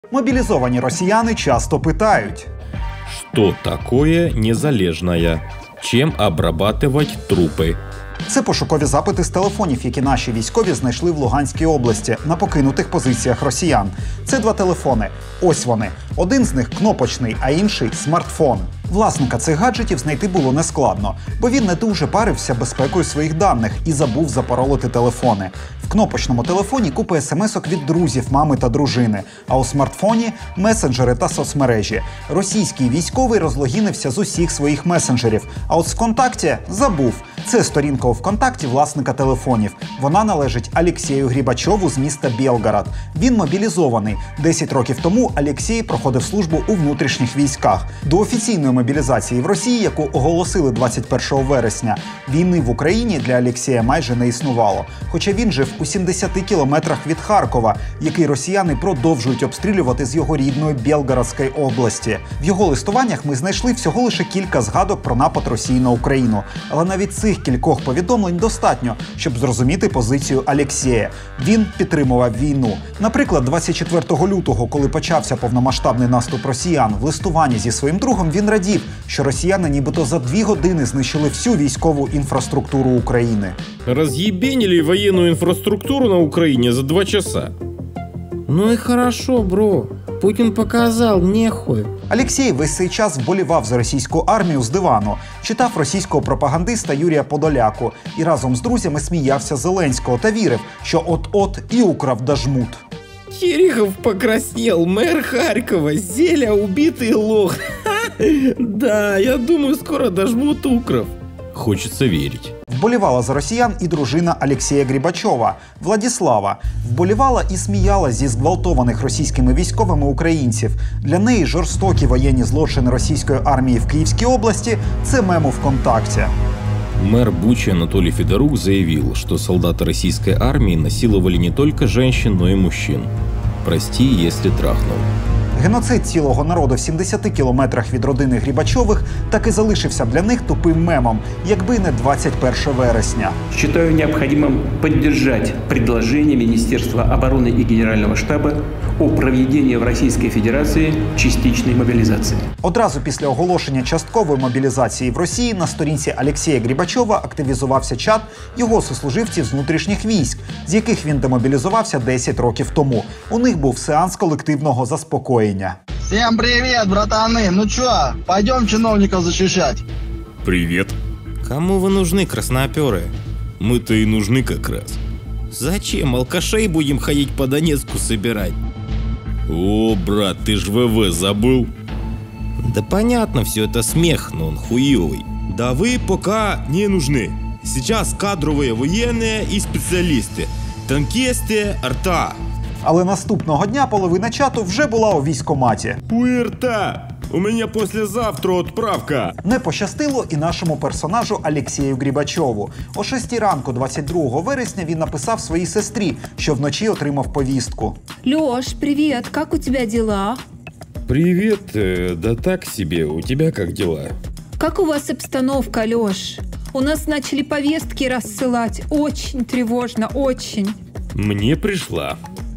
Мобілізовані росіяни часто питають: Что такое незалежная? Чем обрабатывать трупы? Це пошукові запити з телефонів, які наші військові знайшли в Луганській області на покинутих позиціях росіян. Це два телефони. Ось вони. Один з них кнопочний, а інший – смартфон. Власника цих гаджетів знайти було нескладно, бо він не дуже парився безпекою своїх даних і забув запаролити телефони. В кнопочному телефоні купа смс-ок від друзів, мами та дружини, а у смартфоні – месенджери та соцмережі. Російський військовий розлогінився з усіх своїх месенджерів, а от ВКонтакті забув. Це сторінка у ВКонтакті власника телефонів. Вона належить Алексею Грибачову з міста Белгород. Він мобілізований. 10 років тому Алексей проходив службу у внутрішніх військах. До офіційної мобілізації в Росії, яку оголосили 21 вересня, війни в Україні для Алексея майже не існувало. Хоча він жив у 70 кілометрах від Харкова, який росіяни продовжують обстрілювати з його рідної Белгородської області. В його листуваннях ми знайшли всього лише кілька згадок про напад Росії на Україну. Але навіть цих кількох повідомлень достатньо, щоб зрозуміти позицію Алексея. Він підтримував війну. Наприклад, 24 лютого, коли почався повномасштабний наступ росіян, в листуванні зі своїм другом він радів, що росіяни нібито за 2 години знищили всю військову інфраструктуру України. Разъебенили военную инфраструктуру на Украине за 2 часа. Ну и хорошо, бро. Путин показал, нехуй. Алексей весь цей час вболівав за російську армію з дивану, читав російського пропагандиста Юрія Подоляку і разом з друзями сміявся Зеленського та вірив, що от-от і Украв дожмут. Терехов покраснел, мэр Харькова, Зеля убитый лох. Да, я думаю, скоро дожмут Укров. Хочется верить. Вболівала за росіян і дружина Алексея Грибачова – Владислава. Вболівала і сміяла зі зґвалтованих російськими військовими українців. Для неї жорстокі воєнні злочини російської армії в Київській області – це мем у ВКонтакте. Мэр Бучи Анатолий Федорук заявил, что солдаты российской армии насиловали не только женщин, но и мужчин. Прости, если трахнул. Геноцид цілого народу в 70 кілометрах від родини Грибачових так і залишився для них тупим мемом, якби не 21 вересня. Считаю необходимым поддержать предложение Министерства обороны и Генерального штаба о проведении в Российской Федерации частичной мобилизации. Одразу після оголошення часткової мобілізації в Росії на сторінці Алексея Грибачова активізувався чат його сослуживців з внутрішніх військ, з яких він демобілізувався 10 років тому. У них був сеанс колективного заспокоєння. Всем привет, братаны! Ну чё, пойдем чиновников защищать? Привет. Кому вы нужны, красноперы? Мы-то и нужны как раз. Зачем? Алкашей будем ходить по Донецку собирать? О, брат, ты ж ВВ забыл? Да понятно, все это смех, но он хуёвый. Да вы пока не нужны. Сейчас кадровые военные и специалисты. Танкисты, арта. Але наступного дня половина чату вже була у військкоматі. Пуэрта! У меня послезавтра отправка. Не пощастило і нашому персонажу Алексею Грибачову. О 6 ранку 22 вересня він написав своїй сестрі, що вночі отримав повістку. Лёш, привет, как у тебя дела? Привет, да так себе, у тебя как дела? Как у вас обстановка, Лёш? У нас начали повестки рассылать. Очень тревожно, очень. Мне пришла.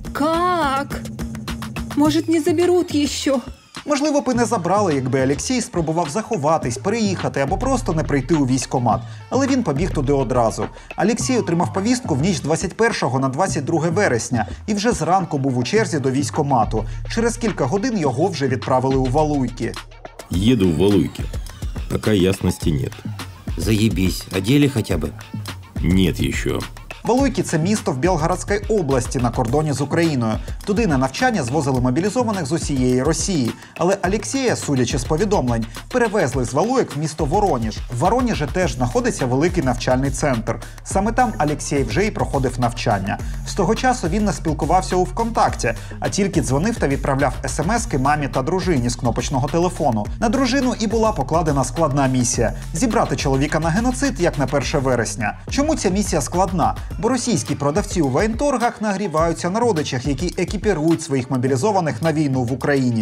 Как? Может, не заберут еще? Можливо, б і не забрали, якби Алексій спробував заховатись, переїхати або просто не прийти у військкомат. Але він побіг туди одразу. Алексій отримав повістку в ніч з 21 на 22 вересня і вже зранку був у черзі до військкомату. Через кілька годин його вже відправили у Валуйки. Еду в Валуйки. Пока ясности нет. Заебись, одели хотя бы? Нет еще. Валуйки – це місто в Белгородській області на кордоні з Україною. Туди на навчання звозили мобілізованих з усієї Росії. Але Алексія, судячи з повідомлень, перевезли з Валуйок в місто Вороніж. В Вороніжі теж знаходиться великий навчальний центр. Саме там Алексій вже й проходив навчання. З того часу він не спілкувався у ВКонтакті, а тільки дзвонив та відправляв смски мамі та дружині з кнопочного телефону. На дружину і була покладена складна місія – зібрати чоловіка на геноцид, як на 1 вересня. Чому ця місія складна? Бо російські продавці у воєнторгах нагріваються на родичах, які екіпірують своїх мобілізованих на війну в Україні.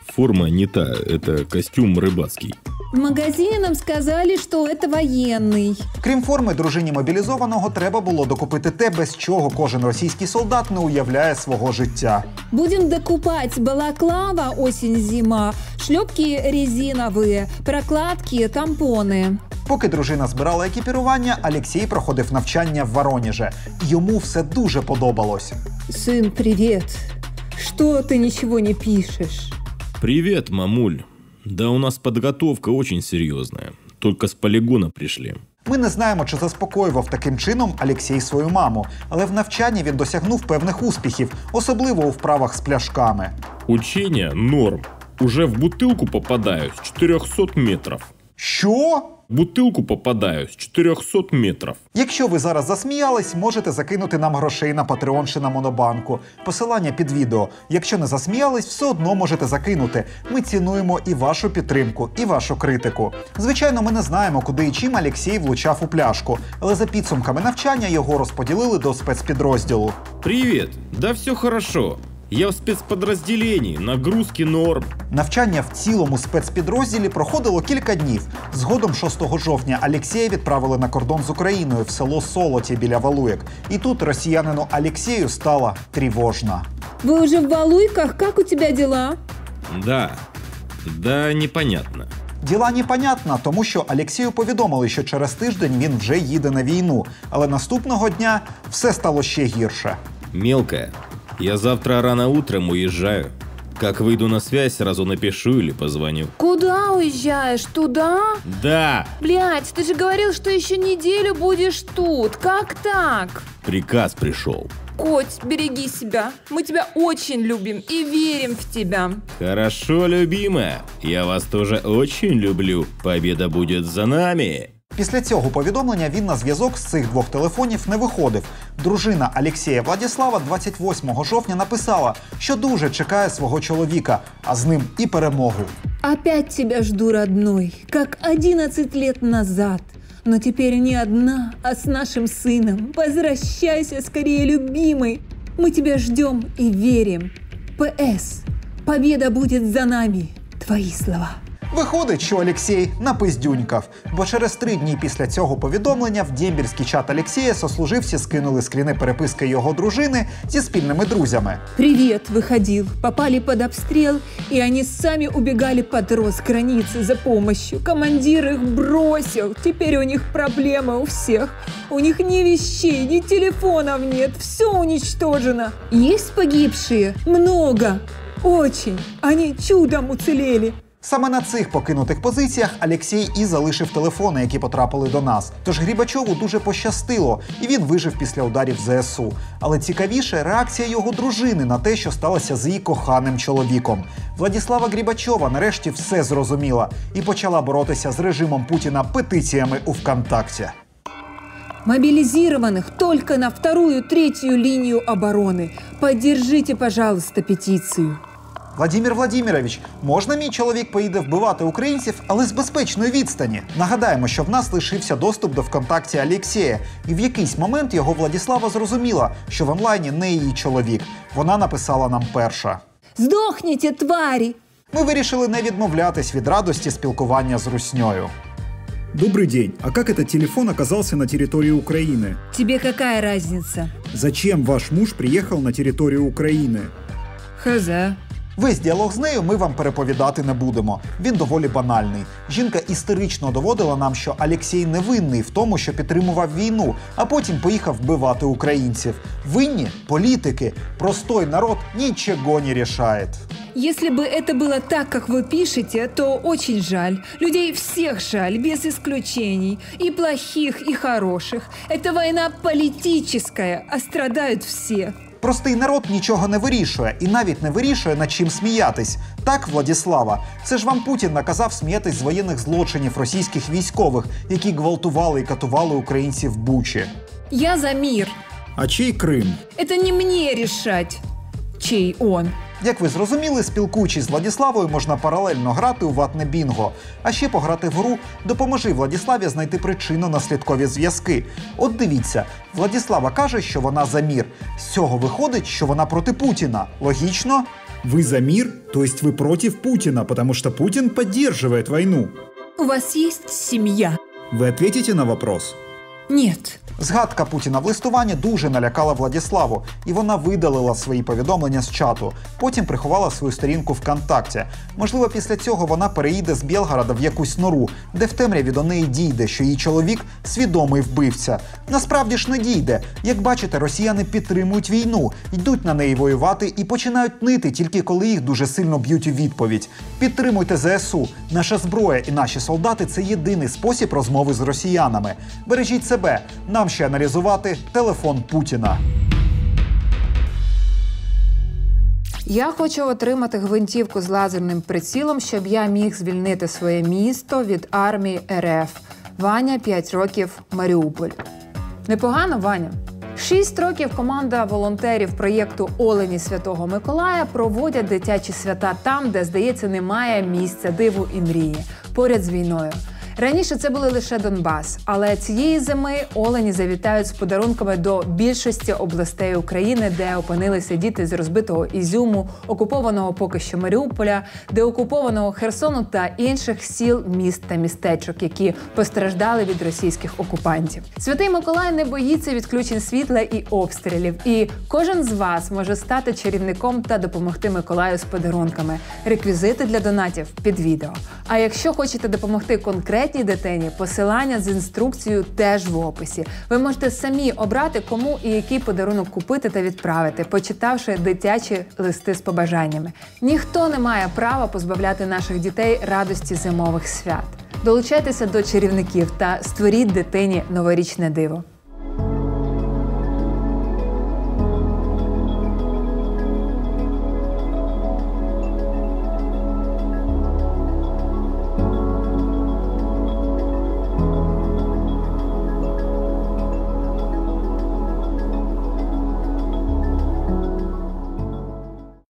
Форма не та, это костюм рыбацкий. В магазине нам сказали, что это военный. Крім форми, дружині мобілізованого треба було докупити те, без чого кожен російський солдат не уявляє свого життя. Будем докупать балаклава осень-зима, шлепки резиновые, прокладки, тампоны. Поки дружина збирала екіпірування, Алексій проходив навчання в Воронеже. Йому все дуже подобалось. Сын, привет. Что ты ничего не пишешь? Привет, мамуль. Да у нас подготовка очень серьезная. Только с полигона пришли. Ми не знаємо, чи заспокоював таким чином Алексій свою маму, але в навчанні він досягнув певних успіхів, особливо у вправах з пляшками. Учение норм. Уже в бутылку попадаю с 400 метров. Що? В бутылку попадаю с 400 метров. Якщо ви зараз засміялись, можете закинути нам грошей на Patreon чи на Монобанку. Посилання під відео. Якщо не засміялись, все одно можете закинути. Ми цінуємо і вашу підтримку, і вашу критику. Звичайно, ми не знаємо, куди і чим Алексій влучав у пляшку, але за підсумками навчання його розподілили до спецпідрозділу. Привет. Да все хорошо. Я в спецподразделении, нагрузки норм. Навчання в цілому спецпідрозділі проходило кілька днів. Згодом 6 жовтня Алексія відправили на кордон з Україною в село Солоті біля Валуєк. І тут росіянину Алексію стало тривожно. Вы уже в Валуйках? Как у тебя дела? Да, непонятно. Діла непонятно, тому що Алексію повідомили, що через тиждень він вже їде на війну. Але наступного дня все стало ще гірше. Мелкая, я завтра рано утром уезжаю. Как выйду на связь, сразу напишу или позвоню. Куда уезжаешь? Туда? Да! Блядь, ты же говорил, что еще неделю будешь тут. Как так? Приказ пришел. Коть, береги себя. Мы тебя очень любим и верим в тебя. Хорошо, любимая. Я вас тоже очень люблю. Победа будет за нами. Після цього повідомлення він на зв'язок з цих двох телефонів не виходив. Дружина Алексія Владислава 28 жовтня написала, що дуже чекає свого чоловіка, а з ним і перемогу. Опять тебя жду, родной, как 11 лет назад. Но теперь не одна, а с нашим сыном. Возвращайся скорее, любимый. Мы тебя ждем и верим. П.С. Победа будет за нами. Твои слова. Виходить, що Алексій напиздюнькав, бо через 3 дні після цього повідомлення в дембельський чат Алексія сослуживці скинули скріни переписки його дружини зі спільними друзями. Привет, выходил. Попали под обстрел, и они сами убегали под рост границы за помощью. Командир их бросил. Теперь у них проблемы у всех. У них ни вещей, ни телефонов нет. Все уничтожено. Есть погибшие? Много. Очень. Они чудом уцелели. Саме на цих покинутих позиціях Алексій і залишив телефони, які потрапили до нас. Тож Грибачову дуже пощастило, і він вижив після ударів ЗСУ. Але цікавіше реакція його дружини на те, що сталося з її коханим чоловіком. Владислава Грибачова нарешті все зрозуміла і почала боротися з режимом Путіна петиціями у ВКонтакті. Мобилизированных только на 2-3 линию обороны. Поддержите, пожалуйста, петицию. Владимир Владимирович, можна мій чоловік поїде вбивати українців, але з безпечної відстані? Нагадаємо, що в нас лишився доступ до ВКонтакті Алексія, і в якийсь момент його Владислава зрозуміла, що в онлайні не її чоловік. Вона написала нам перша. Сдохните, твари! Ми вирішили не відмовлятись від радості спілкування з русньою. Добрый день. А как этот телефон оказался на территории Украины? Тебе какая разница? Зачем ваш муж приехал на территорию Украины? Хз. Весь діалог з нею ми вам переповідати не будемо. Він доволі банальний. Жінка істерично доводила нам, що Алексій не винний в тому, що підтримував війну, а потім поїхав вбивати українців. Винні – політики. Простой народ нічого не рішає. Если бы это было так, как вы пишете, то очень жаль. Людей всех жаль, без исключений. И плохих, и хороших. Это война политическая, а страдают все. Простий народ нічого не вирішує, і навіть не вирішує, над чим сміятись. Так, Владислава, це ж вам Путін наказав сміятись з воєнних злочинів російських військових, які гвалтували і катували українців в Бучі. Я за мир. А чей Крым? Это не мне решать, чей он. Як ви зрозуміли, спілкуючись з Владиславою, можна паралельно грати у ватне бінго. А ще пограти в гру «Допоможи Владиславі знайти причинно-наслідкові зв'язки». От дивіться, Владислава каже, що вона за мір. З цього виходить, що вона проти Путіна. Логічно? Вы за мир? То есть вы против Путина, потому что Путин поддерживает войну? У вас есть семья? Вы ответите на вопрос? Нет. Згадка Путіна в листуванні дуже налякала Владіславу, і вона видалила свої повідомлення з чату. Потім приховала свою сторінку ВКонтакті. Можливо, після цього вона переїде з Білгорода в якусь нору, де в темряві до неї дійде, що її чоловік – свідомий вбивця. Насправді ж не дійде. Як бачите, росіяни підтримують війну, йдуть на неї воювати і починають нити тільки коли їх дуже сильно б'ють у відповідь. Підтримуйте ЗСУ. Наша зброя і наші солдати – це єдиний спосіб розмови з росіянами. Бережіть себе. Нам ще аналізувати телефон Путіна. Я хочу отримати гвинтівку з лазерним прицілом, щоб я міг звільнити своє місто від армії РФ. Ваня, 5 років, Маріуполь. Непогано, Ваня? 6 років команда волонтерів проєкту «Олені Святого Миколая» проводять дитячі свята там, де, здається, немає місця диву і мрії, поряд з війною. Раніше це були лише Донбас, але цієї зими олені завітають з подарунками до більшості областей України, де опинилися діти з розбитого Ізюму, окупованого поки що Маріуполя, деокупованого Херсону та інших сіл, міст та містечок, які постраждали від російських окупантів. Святий Миколай не боїться відключень світла і обстрілів, і кожен з вас може стати чарівником та допомогти Миколаю з подарунками. Реквізити для донатів під відео. А якщо хочете допомогти конкретній дитині, посилання з інструкцією теж в описі. Ви можете самі обрати, кому і який подарунок купити та відправити, почитавши дитячі листи з побажаннями. Ніхто не має права позбавляти наших дітей радості зимових свят. Долучайтеся до чарівників та створіть дитині новорічне диво.